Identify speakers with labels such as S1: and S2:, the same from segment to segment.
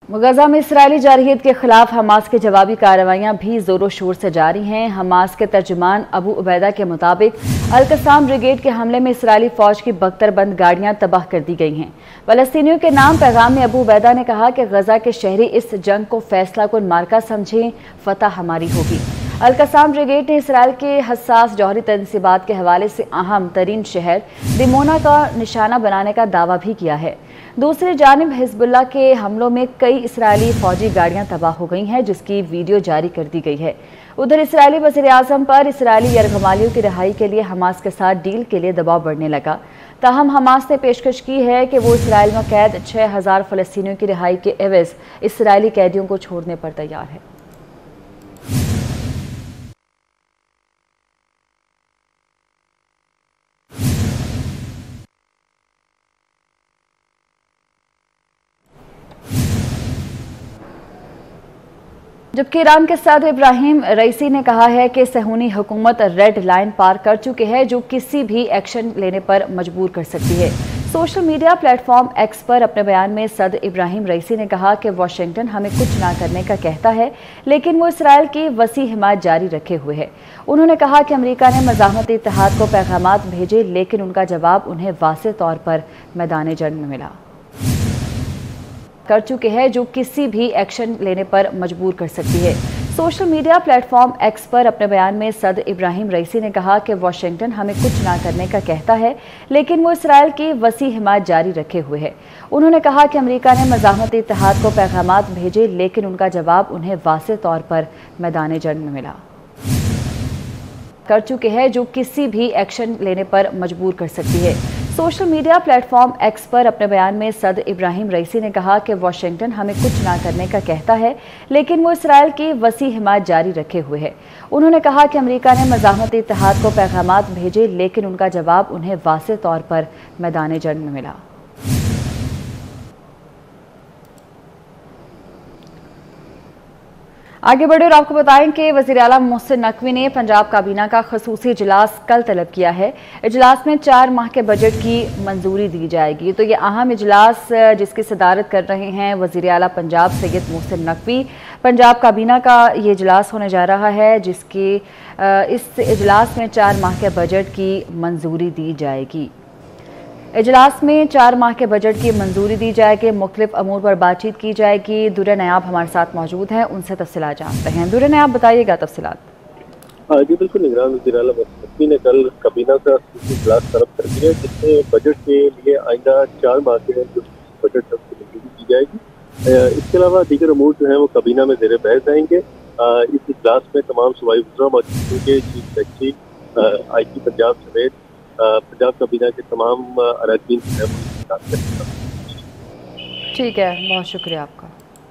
S1: गजा में इसराइली जारहियत के खिलाफ हमास की जवाबी कार्रवाइयां भी जोरों शोर से जारी हैं। हमास के तर्जुमान अबू उबैदा के मुताबिक अल-कसाम ब्रिगेड के हमले में इसराइली फौज की बख्तरबंद गाड़ियां तबाह कर दी गई हैं। फलस्तीनियों के नाम पैगाम में अबू उबैदा ने कहा कि गजा के शहरी इस जंग को फैसला कुन मार्का समझें, फतह हमारी होगी। अल-कसाम ब्रिगेड ने इसराइल के हसास जौहरी तनसीबात के हवाले से अहम तरीन शहर दिमोना का निशाना बनाने का दावा भी किया है। दूसरी जानिब हिजबुल्लाह के हमलों में कई इसराइली फौजी गाड़ियां तबाह हो गई हैं, जिसकी वीडियो जारी कर दी गई है। उधर इसराइली वज़ीर-ए-आज़म पर इसराइली यरगमालियों की रिहाई के लिए हमास के साथ डील के लिए दबाव बढ़ने लगा। ताहम हमास ने पेशकश की है कि वो इसराइल में कैद 6000 फ़लस्तीनियों की रिहाई के एवज़ इसराइली कैदियों को छोड़ने पर तैयार है। जबकि ईरान के सदर इब्राहिम रईसी ने कहा है कि सहूनी हुकूमत रेड लाइन पार कर चुकी है, जो किसी भी एक्शन लेने पर मजबूर कर सकती है। सोशल मीडिया प्लेटफॉर्म एक्स पर अपने बयान में सदर इब्राहिम रईसी ने कहा कि वाशिंगटन हमें कुछ ना करने का कहता है, लेकिन वो इसराइल की वसी हिमायत जारी रखे हुए है। उन्होंने कहा कि अमेरिका ने मज़ाहमती इत्तेहाद को पैगामात भेजे, लेकिन उनका जवाब उन्हें वाज़ेह तौर पर मैदान जंग में मिला कर चुके हैं, जो किसी भी एक्शन लेने पर मजबूर कर सकती है। सोशल मीडिया प्लेटफॉर्म एक्स पर अपने बयान में सदर इब्राहिम रईसी ने कहा कि वाशिंगटन हमें कुछ ना करने का कहता है, लेकिन वो इसराइल की वसी हिमायत जारी रखे हुए है। उन्होंने कहा कि अमेरिका ने मज़ाहमती इत्तेहाद को पैगामात भेजे, लेकिन उनका जवाब उन्हें वाज़ेह तौर पर मैदान जंग में मिला कर चुके हैं, जो किसी भी एक्शन लेने पर मजबूर कर सकती है। सोशल मीडिया प्लेटफॉर्म एक्स पर अपने बयान में सदर इब्राहिम रईसी ने कहा कि वाशिंगटन हमें कुछ ना करने का कहता है, लेकिन वो इसराइल की वसी हिमायत जारी रखे हुए है। उन्होंने कहा कि अमेरिका ने मज़ाहमती इत्तेहाद को पैगामात भेजे, लेकिन उनका जवाब उन्हें वाज़ेह तौर पर मैदान जंग में मिला। आगे बढ़े और आपको बताएं कि वज़ीर आला मोहसिन नकवी ने पंजाब काबीना का खसूसी इजलास कल तलब किया है। इजलास में 4 माह के बजट की मंजूरी दी जाएगी। तो ये अहम इजलास जिसकी सदारत कर रहे हैं वज़ीर आला पंजाब सैयद मोहसिन नकवी, पंजाब काबीना का ये इजलास होने जा रहा है, जिसकी इस इजलास में 4 माह के बजट की मंजूरी दी जाएगी। इजलास में 4 माह के बजट की मंजूरी दी जाएगी। मुख्तलिफ अमूर पर बातचीत की जाएगी। दुर्र नयाब हमारे साथ मौजूद हैं, उनसे तफसीलात जानते हैं। दुर्र नयाब, बताइएगा तफसीलात।
S2: जी बिल्कुल, निगरान वज़ीर आला नकवी ने कल काबीना का इजलास तलब कर दिया, जिसमें बजट के लिए आइंदा 4 माह के जो बजट है उसकी मंजूरी की जाएगी। इसके अलावा दीगर अमूर जो है वो काबीना में ज़ेर बहस आएंगे। इस इजलास में तमाम सूबाई वज़रा मौजूद होंगे। चीफ सेक्रेटरी IG पंजाब समेत पंजाब काबीना के तमाम अरकान हैं।
S1: ठीक है, बहुत शुक्रिया आपका।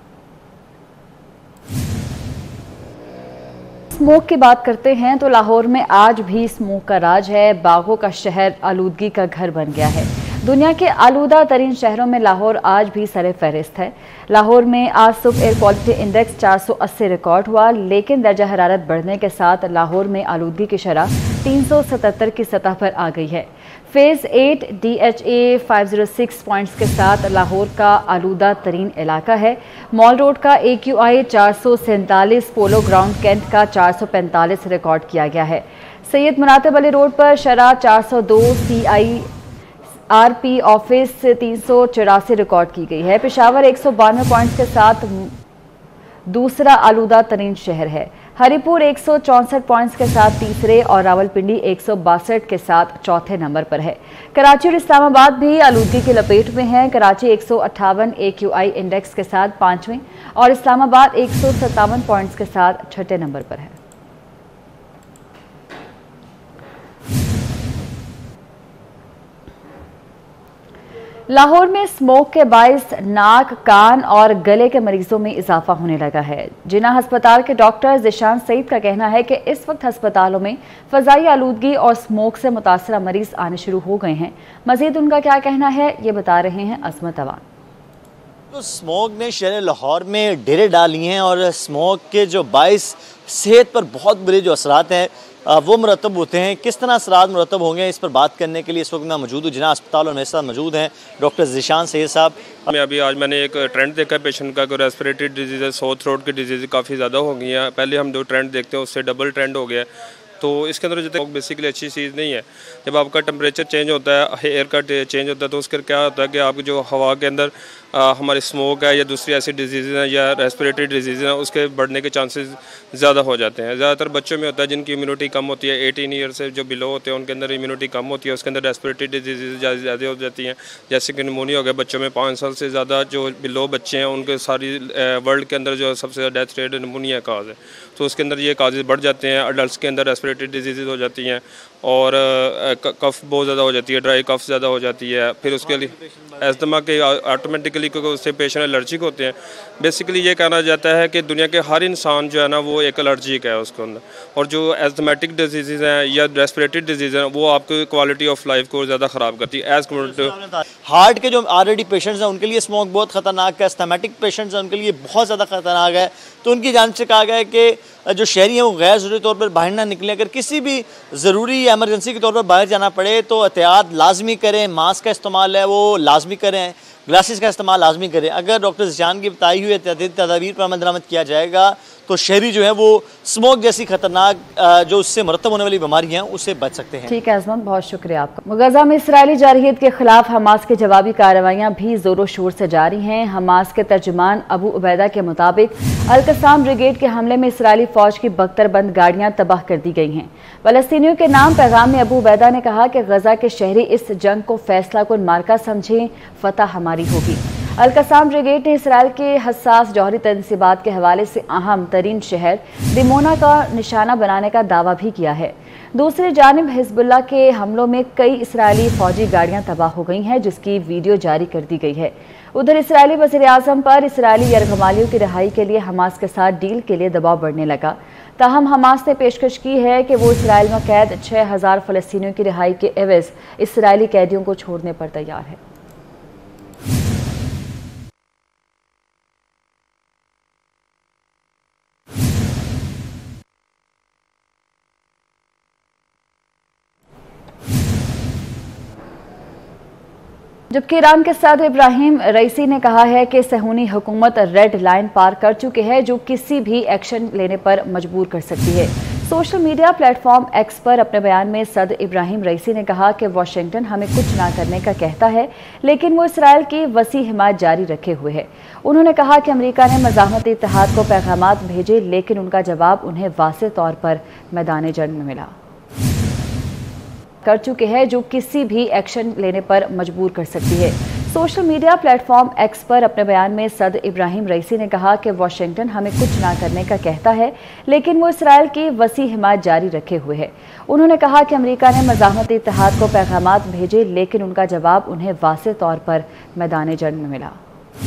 S1: स्मोक की बात करते हैं तो लाहौर में आज भी स्मोक का राज है। बागों का शहर आलूदगी का घर बन गया है। दुनिया के आलूदा तरीन शहरों में लाहौर आज भी सरे फहरिस्त है। लाहौर में आज सुबह एयर क्वालिटी इंडेक्स 480 रिकॉर्ड हुआ, लेकिन दर्जा हरारत बढ़ने के साथ लाहौर में आलूदगी की शरह 377 की सतह पर आ गई है। फेज़ 8 DHA 506 पॉइंट्स के साथ लाहौर का आलूदा तरीन इलाका है। मॉल रोड का AQI 447, पोलो ग्राउंड कैंट का 445 रिकॉर्ड किया गया है। सैयद मुनातिब अली रोड पर शरह 402, CIRP ऑफिस 384 रिकॉर्ड की गई है। पेशावर 192 पॉइंट्स के साथ दूसरा आलूदा तरीन शहर है। हरिपुर 164 पॉइंट्स के साथ तीसरे और रावलपिंडी 162 के साथ चौथे नंबर पर है। कराची और इस्लामाबाद भी आलूदगी की लपेट में है। कराची 158 AQI इंडेक्स के साथ 5वें और इस्लामाबाद 157 पॉइंट्स के साथ छठे नंबर पर है। लाहौर में स्मोक के बायस नाक, कान और गले के मरीजों में इजाफा होने लगा है। जिना अस्पताल के डॉक्टर ज़िशान सईद का कहना है कि इस वक्त अस्पतालों में फ़ज़ाई आलूदगी और स्मोक से मुतासरा मरीज आने शुरू हो गए हैं। मजीद उनका क्या कहना है, ये बता रहे हैं अज़मत अवान।
S3: तो स्मोक ने शहर लाहौर में डेरे डाली हैं और स्मोक के जो बायस सेहत पर बहुत बुरे जो असरात हैं वो मुरतब होते हैं, किस तरह असरात मुरतब होंगे, इस पर बात करने के लिए इस वक्त मैं मौजूद हूँ जिन्ना अस्पताल और मेरे साथ मौजूद हैं डॉक्टर ज़ीशान सैयद साहब।
S4: आज मैंने एक ट्रेंड देखा है पेशेंट का, रेस्पिरेटरी डिजीज़ है, सोर थ्रोट की डिजीज़ काफ़ी ज़्यादा हो गई हैं। पहले हम जो ट्रेंड देखते हैं उससे डबल ट्रेंड हो गया है। तो इसके अंदर जो बेसिकली अच्छी चीज़ नहीं है। जब आपका टेम्परेचर चेंज होता है, एयर का चेंज होता है, तो उसके क्या होता है कि आपकी जो हवा के अंदर हमारी स्मोक है या दूसरी ऐसी डिजीज़ हैं या रेस्पिरेटरी डिजीज़ हैं, उसके बढ़ने के चांसेस ज़्यादा हो जाते हैं। ज़्यादातर बच्चों में होता है जिनकी इम्यूनिटी कम होती है, 18 ईयर से जो बिलो होते हैं उनके अंदर इम्यूनिटी कम होती है, उसके अंदर रेस्पिरेटरी डिजीज़ ज़्यादा हो जाती हैं। जैसे कि निमोनिया हो गया बच्चों में, 5 साल से ज़्यादा जो बिलो बच्चे हैं उनके सारी वर्ल्ड के अंदर जो सबसे ज़्यादा डेथ रेट निमोनिया काज है, तो उसके अंदर ये काजेज़ बढ़ जाते हैं। अडल्ट के अंदर रेस्पिरेटरी डिजीज़ हो जाती हैं और कफ बहुत ज़्यादा हो जाती है, ड्राई कफ ज़्यादा हो जाती है। फिर उसके लिए अस्थमा के ऑटोमेटिकली क्योंकि उससे पेशेंट एलर्जिक होते हैं। बेसिकली ये कहना जाता है कि दुनिया के हर इंसान जो है ना वो एक एलर्जिक है उसके अंदर, और जो एस्थमेटिक डिजीज़ हैं या रेस्पिरेटरी डिजीज़ हैं वो आपकी क्वालिटी ऑफ लाइफ को ज़्यादा ख़राब करती है। एज कम्पेयर टू
S3: हार्ट के जो ऑलरेडी पेशेंट्स हैं उनके लिए स्मोक बहुत ख़तरनाक है, एस्थमेटिक पेशेंट्स हैं उनके लिए बहुत ज़्यादा ख़तरनाक है। तो उनकी जानिब से कहा गया है कि जो शहरी हैं वो गैर ज़रूरी तौर पर बाहर ना निकलें। अगर किसी भी ज़रूरी या एमरजेंसी के तौर पर बाहर जाना पड़े तो एहतियात लाजमी करें, मास्क का इस्तेमाल है वो लाजमी करें, ग्लासेस का इस्तेमाल लाजमी करें। अगर डॉक्टर ज़ीशान की बताई हुई तदाबीर पर अमल दरामद किया जाएगा तो शहरी जो है वो स्मोक जैसी खतरनाक जो उससे मरतब होने वाली बीमारियां हैं उससे बच सकते हैं।
S1: ठीक है अजमत, बहुत शुक्रिया आपका। गजा में इसराइली जारहियत के खिलाफ हमास की जवाबी कार्रवाइयां भी जोरों शोर से जारी हैं। हमास के तर्जुमान अबू उबैदा के मुताबिक अल-कसाम ब्रिगेड के हमले में इसराइली फौज की बख्तरबंद गाड़ियां तबाह कर दी गई हैं। फलस्तीनियों के नाम पैगाम में अबू उबैदा ने कहा कि गजा के शहरी इस जंग को फैसला कुन मार्का समझें, फतह हमारी होगी। अल-कसाम ब्रिगेड ने इसराइल के हसास जौहरी तनसीबात के हवाले से अहम तरीन शहर दिमोना का निशाना बनाने का दावा भी किया है। दूसरी जानिब हिजबुल्लाह के हमलों में कई इसराइली फौजी गाड़ियां तबाह हो गई हैं, जिसकी वीडियो जारी कर दी गई है। उधर इसराइली वज़ीर-ए-आज़म पर इसराइली यरगमालियों की रिहाई के लिए हमास के साथ डील के लिए दबाव बढ़ने लगा। ताहम हमास ने पेशकश की है कि वो इसराइल में कैद 6000 फ़लस्तीनियों की रिहाई के एवज़ इसराइली कैदियों को छोड़ने पर तैयार है। जबकि ईरान के सदर इब्राहिम रईसी ने कहा है कि सहूनी हुकूमत रेड लाइन पार कर चुकी है जो किसी भी एक्शन लेने पर मजबूर कर सकती है। सोशल मीडिया प्लेटफॉर्म एक्स पर अपने बयान में सदर इब्राहिम रईसी ने कहा कि वाशिंगटन हमें कुछ ना करने का कहता है, लेकिन वो इसराइल की वसी हिमायत जारी रखे हुए है। उन्होंने कहा कि अमेरिका ने मज़ाहमती इत्तेहाद को पैगामात भेजे, लेकिन उनका जवाब उन्हें वाज़ेह तौर पर मैदान जंग में मिला कर चुके हैं जो किसी भी एक्शन लेने पर मजबूर कर सकती है। सोशल मीडिया प्लेटफॉर्म एक्स पर अपने बयान में सदर इब्राहिम रईसी ने कहा कि वाशिंगटन हमें कुछ ना करने का कहता है, लेकिन वो इसराइल की वसी हिमायत जारी रखे हुए है। उन्होंने कहा कि अमेरिका ने मज़ाहमती इत्तेहाद को पैगामात भेजे, लेकिन उनका जवाब उन्हें वाज़ेह तौर पर मैदान जंग में मिला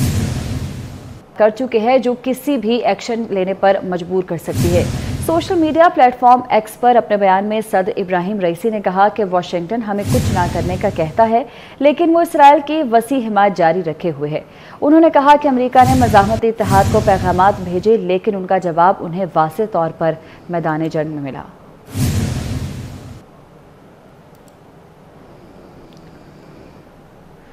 S1: कर चुके हैं जो किसी भी एक्शन लेने पर मजबूर कर सकती है। सोशल मीडिया प्लेटफॉर्म एक्स पर अपने बयान में सदर इब्राहिम रईसी ने कहा कि वाशिंगटन हमें कुछ ना करने का कहता है, लेकिन वो इसराइल की वसी हिमायत जारी रखे हुए है। उन्होंने कहा कि अमेरिका ने मज़ाहमती इत्तेहाद को पैगामात भेजे, लेकिन उनका जवाब उन्हें वाज़ेह तौर पर मैदान जंग में मिला।